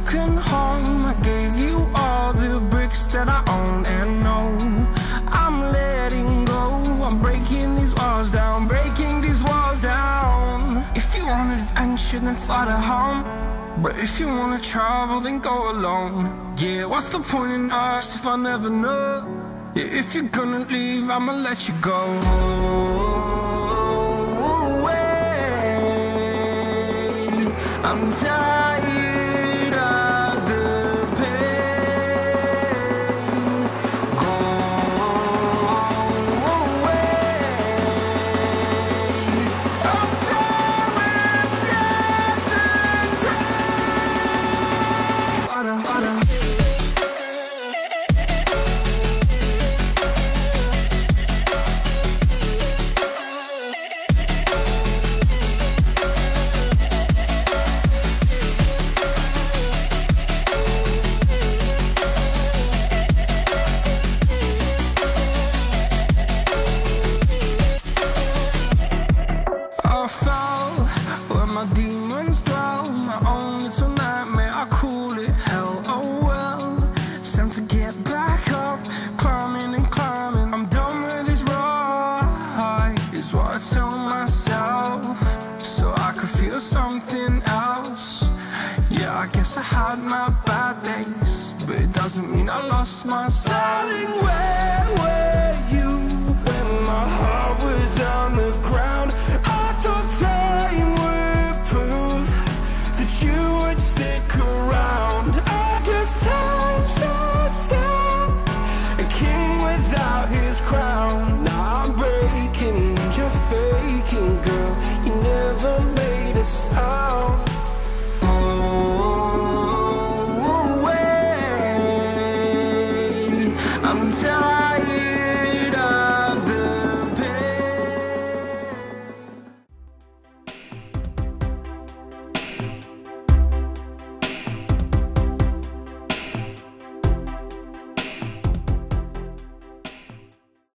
broken home. I gave you all the bricks that I own and know. I'm letting go, I'm breaking these walls down, breaking these walls down. If you want adventure, then fly to home. But if you wanna travel, then go alone. Yeah, what's the point in us if I never know? Yeah, if you're gonna leave, I'ma let you go. I'm tired of the pain. Go away. I'm tired with yesterday. Harder, harder. Where my demons dwell, my own little nightmare, I call it hell. Oh well, it's time to get back up, climbing and climbing. I'm done with this ride, is what I tell myself, so I could feel something else. Yeah, I guess I had my bad days, but it doesn't mean I lost my style. Darling, where